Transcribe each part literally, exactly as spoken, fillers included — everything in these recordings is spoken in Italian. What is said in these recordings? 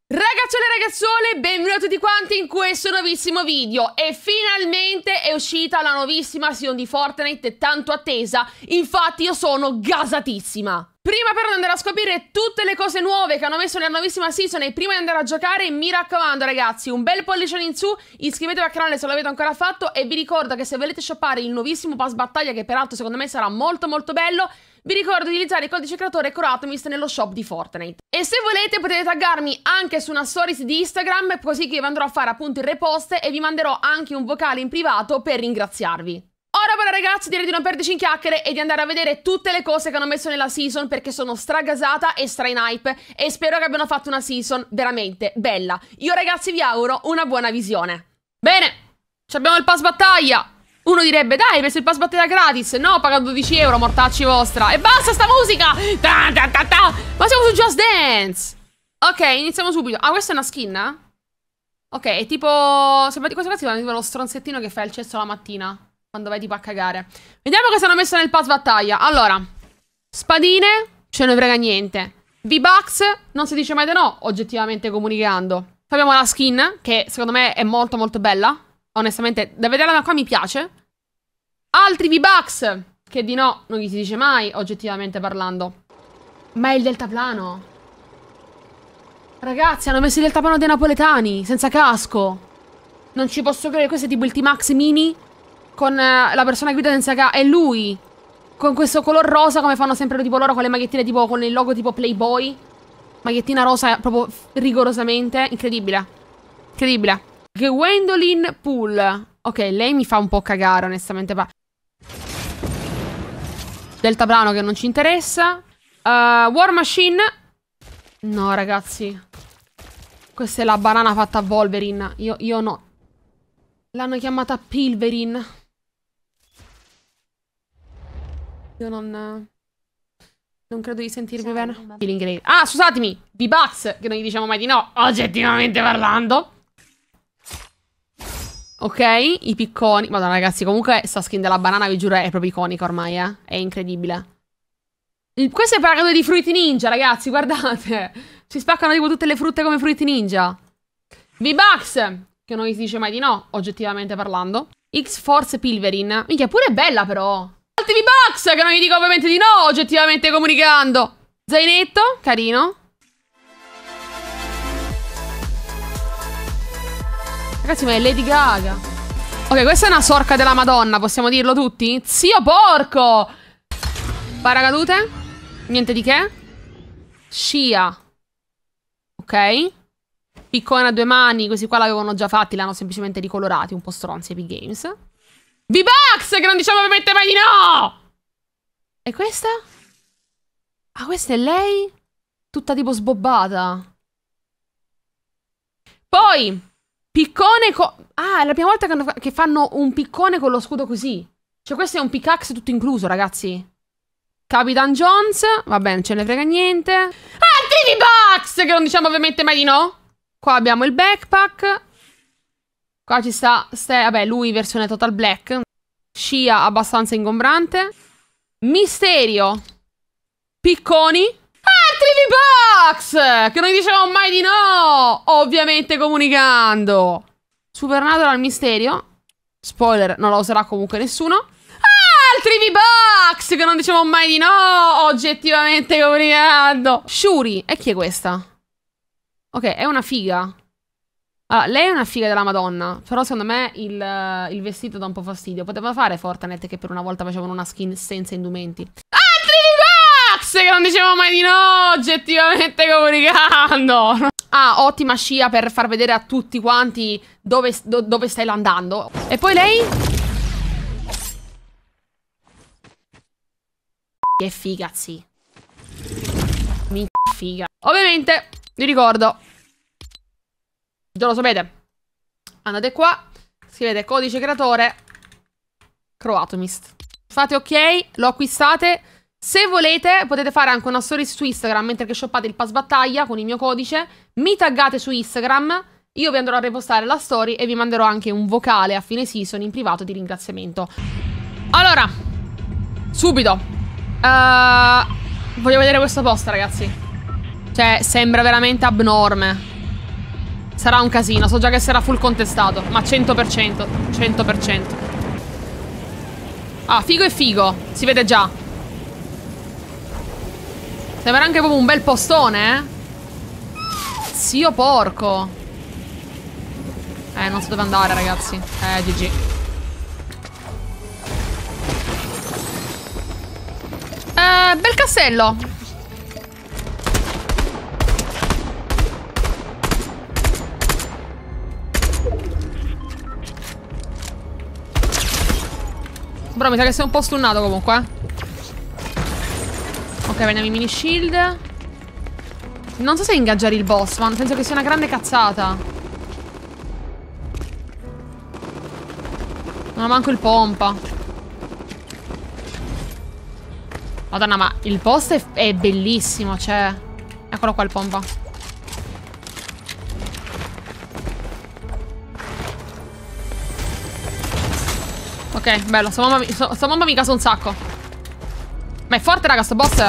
Ragazzuole e ragazzuole, benvenuti a tutti quanti in questo nuovissimo video. E finalmente è uscita la nuovissima season di Fortnite tanto attesa. Infatti io sono gasatissima. Prima però di andare a scoprire tutte le cose nuove che hanno messo nella nuovissima season e prima di andare a giocare, mi raccomando ragazzi, un bel pollicione in su, iscrivetevi al canale se l'avete ancora fatto e vi ricordo che se volete shoppare il nuovissimo pass battaglia, che peraltro secondo me sarà molto molto bello, vi ricordo di utilizzare il codice creatore Coratomist nello shop di Fortnite. E se volete potete taggarmi anche su una stories di Instagram, così che vi andrò a fare appunto il repost e vi manderò anche un vocale in privato per ringraziarvi. Ora però ragazzi direi di non perderci in chiacchiere e di andare a vedere tutte le cose che hanno messo nella season, perché sono stragasata e stra in hype e spero che abbiano fatto una season veramente bella. Io ragazzi vi auguro una buona visione. Bene, abbiamo il pass battaglia. Uno direbbe dai, hai preso il pass battaglia gratis. No, ho pagato dodici euro, mortacci vostra. E basta sta musica. Ta ta ta ta. Ma siamo su Just Dance. Ok, iniziamo subito. Ah, questa è una skin, eh? Ok, è tipo... sembra di questo cazzo è tipo lo stronzettino che fa il cesso la mattina quando vai tipo a cagare. Vediamo cosa hanno messo nel pass battaglia. Allora, spadine, ce ne frega niente. V-Bucks, non si dice mai di no, oggettivamente comunicando. Poi abbiamo la skin, che secondo me è molto molto bella. Onestamente, da vederla da qua mi piace. Altri V-Bucks, che di no, non gli si dice mai, oggettivamente parlando. Ma è il deltaplano. Ragazzi, hanno messo il deltaplano dei napoletani, senza casco. Non ci posso credere, questo è tipo il T-Max mini con uh, la persona che guida senza casco. È lui, con questo color rosa, come fanno sempre tipo loro, con le magliettine tipo, con il logo tipo Playboy. Magliettina rosa proprio rigorosamente. Incredibile. Incredibile. Gwendolyn Poole. Ok, lei mi fa un po' cagare, onestamente. Deltaplano che non ci interessa. uh, War Machine. No, ragazzi. Questa è la banana fatta a Wolverine. Io, io no. L'hanno chiamata Pilverin. Io non... Non credo di sentirmi bene. Feeling great. Ah, scusatemi. V-Bucks, che non gli diciamo mai di no, oggettivamente parlando. Ok, i picconi. Madonna ragazzi, comunque sta skin della banana vi giuro è proprio iconica ormai, eh. È incredibile. Il, questo è paragone di Fruity Ninja, ragazzi, guardate. Si spaccano tipo tutte le frutte come Fruity Ninja. V-Bucks, che non gli si dice mai di no, oggettivamente parlando. X-Force Pilverin. Minchia, pure è bella però. Altri V-Bucks, che non gli dico ovviamente di no, oggettivamente comunicando. Zainetto, carino. Ragazzi, ma è Lady Gaga. Ok, questa è una sorca della Madonna, possiamo dirlo tutti? Zio porco! Paracadute? Niente di che. Scia. Ok. Piccone a due mani, questi qua l'avevano già fatti, l'hanno semplicemente ricolorati, un po' stronzi Epic Games. V-Bucks, che non diciamo ovviamente mai di no! E questa? Ah, questa è lei? Tutta tipo sbobbata. Poi... piccone con... ah, è la prima volta che, che fanno un piccone con lo scudo così. Cioè questo è un pickaxe tutto incluso, ragazzi. Capitan Jones. Vabbè, non ce ne frega niente. Altri V-Bucks, che non diciamo ovviamente mai di no. Qua abbiamo il backpack. Qua ci sta... Ste, vabbè, lui versione Total Black. Scia abbastanza ingombrante. Misterio. Picconi. Altri V-Bucks, che non dicevamo mai di no, ovviamente comunicando. Supernatural Misterio. Spoiler, non la userà comunque nessuno. Altri V-Bucks, che non dicevamo mai di no, oggettivamente comunicando. Shuri, e chi è questa? Ok, è una figa. Allora, lei è una figa della Madonna, però secondo me il, il vestito dà un po' fastidio. Poteva fare Fortnite che per una volta facevano una skin senza indumenti. Che non dicevamo mai di no, oggettivamente comunicando. Ah, ottima scia per far vedere a tutti quanti dove, do, dove stai andando. E poi lei? Che figa, sì. Minchia figa. Ovviamente, vi ricordo, già lo sapete, andate qua, scrivete codice creatore Coratomist. Fate ok, lo acquistate. Se volete potete fare anche una story su Instagram mentre che shoppate il pass battaglia con il mio codice. Mi taggate su Instagram, io vi andrò a repostare la story e vi manderò anche un vocale a fine season in privato di ringraziamento. Allora, subito uh, voglio vedere questo post, ragazzi. Cioè, sembra veramente abnorme. Sarà un casino, so già che sarà full contestato. Ma cento per cento, cento per cento. Ah, figo e figo, si vede già. Sembra anche proprio un bel postone, eh. Zio porco. Eh, non so dove andare, ragazzi. Eh, G G. Eh, bel castello. Bro, mi sa che sei un po' stunnato comunque. Ok, prendiamo i mini shield. Non so se ingaggiare il boss, ma penso che sia una grande cazzata. Non ho manco il pompa. Madonna, ma il post è, è bellissimo, cioè. Eccolo qua il pompa. Ok, bello, sta bomba, sta bomba mi casa un sacco. Ma è forte, raga, sto boss.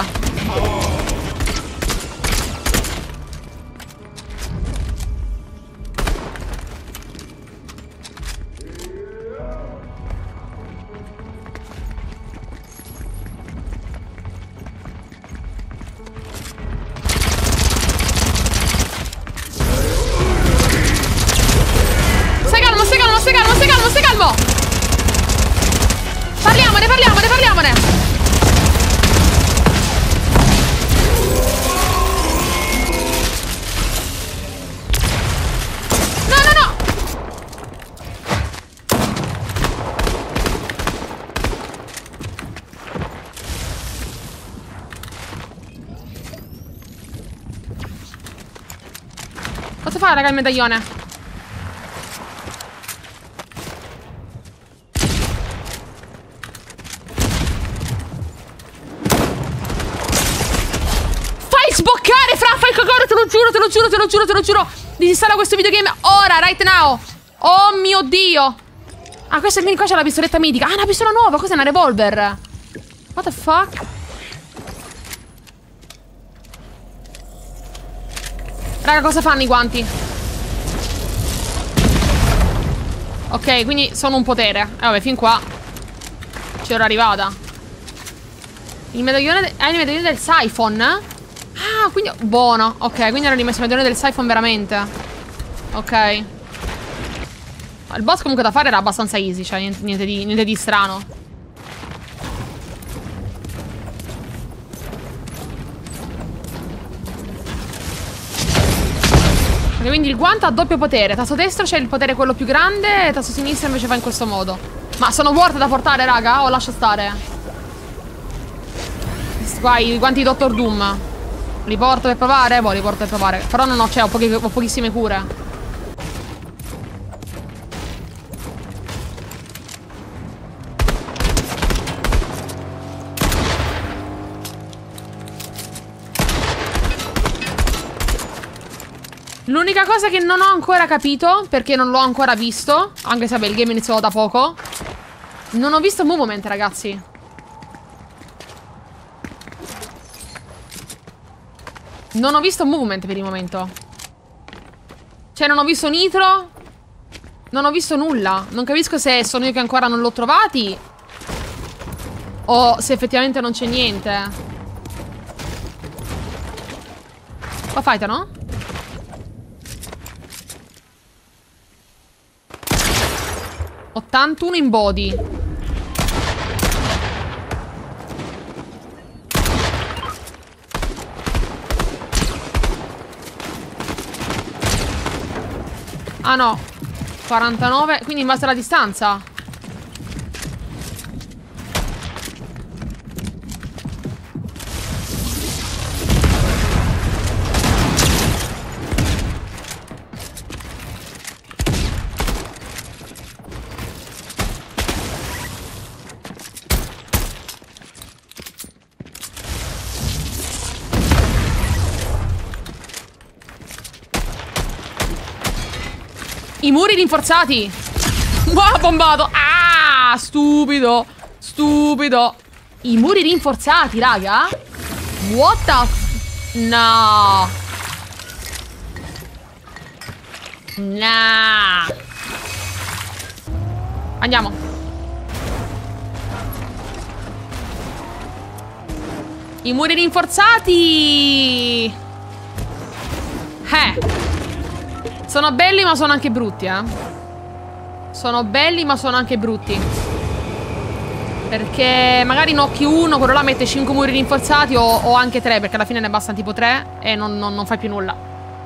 Stai calmo, stai calmo, stai calmo, stai calmo, stai calmo. Parliamone, parliamone, parliamone. No, no, no. Cosa fa, raga, il medaglione? Sboccare, fra, fai cagare, te lo giuro, te lo giuro, te lo giuro, te lo giuro. Disinstalla questo videogame ora, right now. Oh mio Dio. Ah, questa è, qua c'è la pistoletta mitica. Ah, una pistola nuova, cos'è, una revolver? What the fuck? Raga, cosa fanno i guanti? Ok, quindi sono un potere. E eh, vabbè, fin qua c'ero arrivata. Il medaglione, ah, il medaglione del siphon. Ah, quindi... Buono. Ok, quindi hanno rimesso il medaglione del siphon veramente. Ok. Il boss comunque da fare era abbastanza easy. Cioè niente, niente, di, niente di strano. Ok, quindi il guanto ha doppio potere. Tasto destro c'è il potere quello più grande. Tasto sinistro invece fa in questo modo. Ma sono worth da portare, raga? O lascio stare? Qua i guanti di Doctor Doom. Li porto per provare? Boh, li porto per provare. Però non ho, cioè, ho, pochi, ho pochissime cure. L'unica cosa che non ho ancora capito, perché non l'ho ancora visto, anche se vabbè, il game è iniziato da poco, non ho visto movement, ragazzi. Non ho visto movement per il momento. Cioè non ho visto nitro. Non ho visto nulla. Non capisco se sono io che ancora non l'ho trovati o se effettivamente non c'è niente. Qua fighter, no? ottantuno in body. Ah no, quarantanove, quindi in base alla distanza. I muri rinforzati. Wow, bombato. Ah, stupido. Stupido. I muri rinforzati, raga. What the f... No. Nah. Andiamo. I muri rinforzati. Eh. Sono belli ma sono anche brutti, eh. Sono belli ma sono anche brutti. Perché magari nocchi uno, quello là mette cinque muri rinforzati o, o anche tre, perché alla fine ne bastano tipo tre e non, non, non fai più nulla.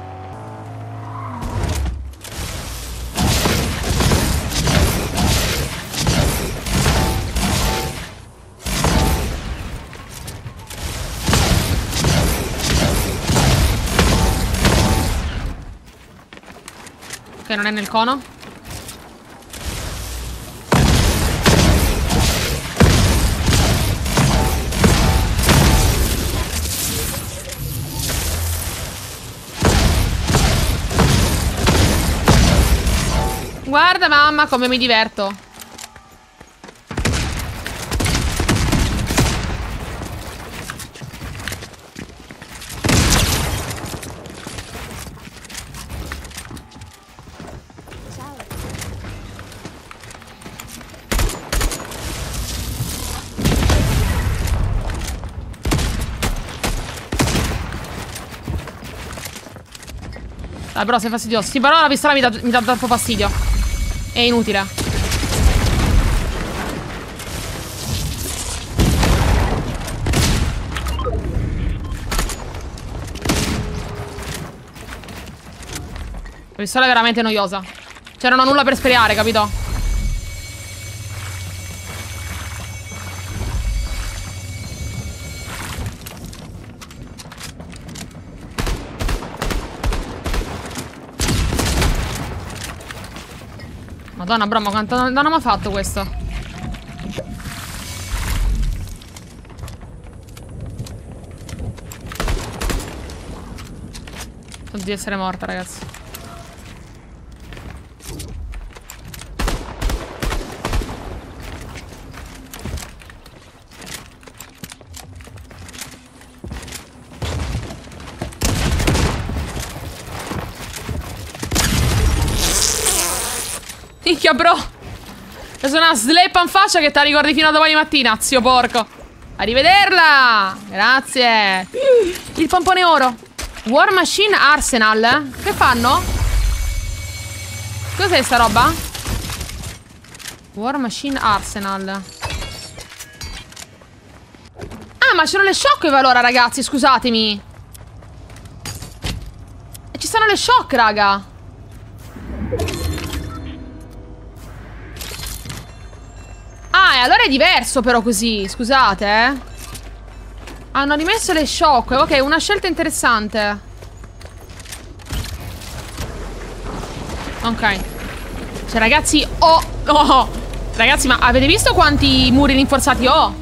Ok, non è nel cono. Guarda mamma come mi diverto. Dai, però sei fastidioso. Sì, però la pistola mi dà, mi dà troppo fastidio. È inutile. La pistola è veramente noiosa. Cioè non ho nulla per sperare, capito? Madonna, bro, ma quanto danno mi ha fatto questo? Penso di essere morta, ragazzi. Minchia, bro. È una sleppa in faccia che te la ricordi fino a domani mattina, zio porco. Arrivederla. Grazie. Il pompone oro. War Machine Arsenal. Che fanno? Cos'è sta roba? War Machine Arsenal. Ah, ma c'erano le shockwave allora, ragazzi, scusatemi. E ci stanno le shock, raga. Ah, e allora è diverso però così, scusate, eh. Hanno rimesso le shock. Ok, una scelta interessante. Ok. Cioè, ragazzi, oh, oh. Ragazzi, ma avete visto quanti muri rinforzati ho?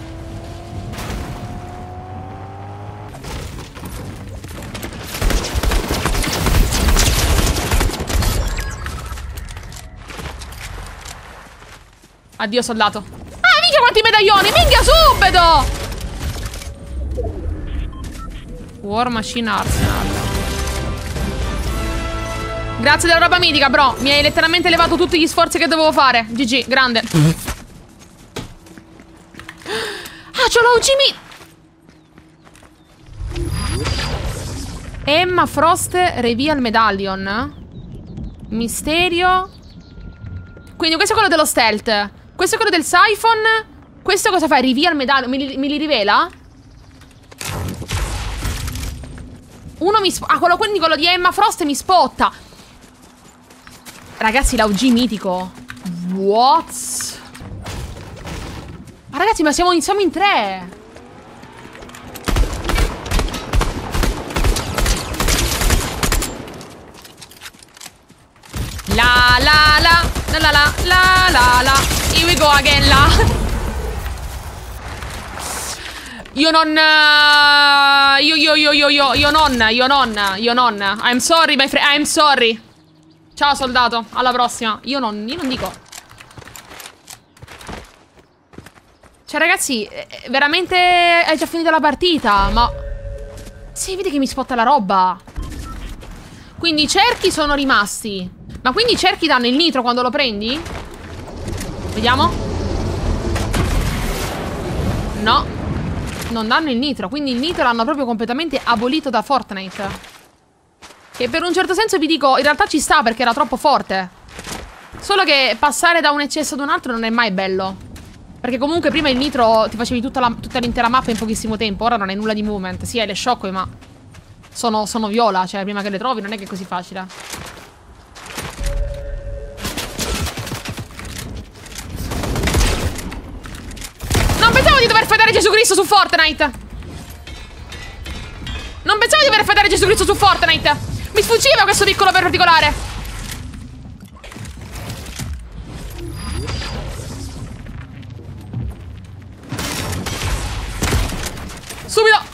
Addio soldato. Ah, minchia quanti medaglioni. Minchia subito. War Machine Arsenal. Grazie della roba mitica, bro. Mi hai letteralmente levato tutti gli sforzi che dovevo fare. G G, grande. Ah, c'ho l'O G Mi. Emma Frost Reveal Medallion. Misterio. Quindi questo è quello dello stealth. Questo è quello del siphon. Questo cosa fa? Reveal Medallion. Me li, me li rivela? Uno mi spotta. Ah, quello, quindi quello di Emma Frost mi spotta. Ragazzi, l'O G mitico. What? Ma ragazzi, ma siamo, siamo in tre. La la la la la la la la la. Here we go again, la. Io non... Uh, io, io, io, io, io, io non, io non, io non. I'm sorry, my friend, I'm sorry. Ciao, soldato, alla prossima. Io non, io non dico. Cioè, ragazzi, veramente è già finita la partita, ma... Sì, vedi che mi spotta la roba. Quindi i cerchi sono rimasti. Ma quindi i cerchi danno il nitro quando lo prendi? Vediamo. No. Non danno il nitro. Quindi il nitro l'hanno proprio completamente abolito da Fortnite. Che per un certo senso vi dico, in realtà ci sta perché era troppo forte. Solo che passare da un eccesso ad un altro non è mai bello. Perché comunque prima il nitro ti facevi tutta l'intera mappa in pochissimo tempo. Ora non hai nulla di movement. Sì, hai le shockwave, ma sono, sono viola. Cioè, prima che le trovi non è che è così facile. Non pensavo di dover federe Gesù Cristo su Fortnite. Non pensavo di dover federe Gesù Cristo su Fortnite. Mi sfuggiva questo piccolo particolare. Subito.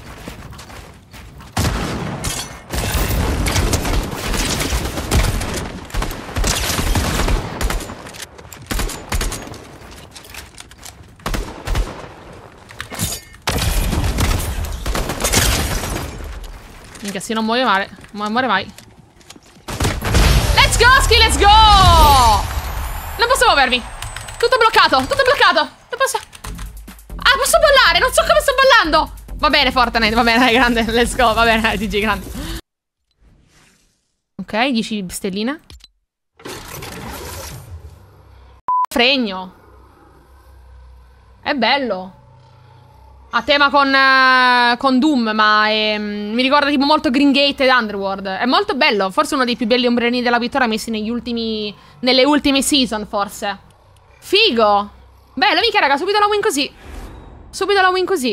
Minchia, se non muore male. Non muore mai. Let's go, Ski, let's go. Non posso muovermi. Tutto bloccato, tutto bloccato. Non posso... Ah, posso ballare, non so come sto ballando. Va bene, Fortnite, va bene, dai, grande, let's go, va bene, dai, G G, grande. Ok, dieci stelline. Fregno. È bello. A tema con, uh, con Doom, ma è, um, mi ricorda tipo molto Green Gate ed Underworld. È molto bello, forse uno dei più belli ombrerini della vittoria messi negli ultimi... Nelle ultime season, forse. Figo. Bello, mica raga, subito la win così. Subito la win così.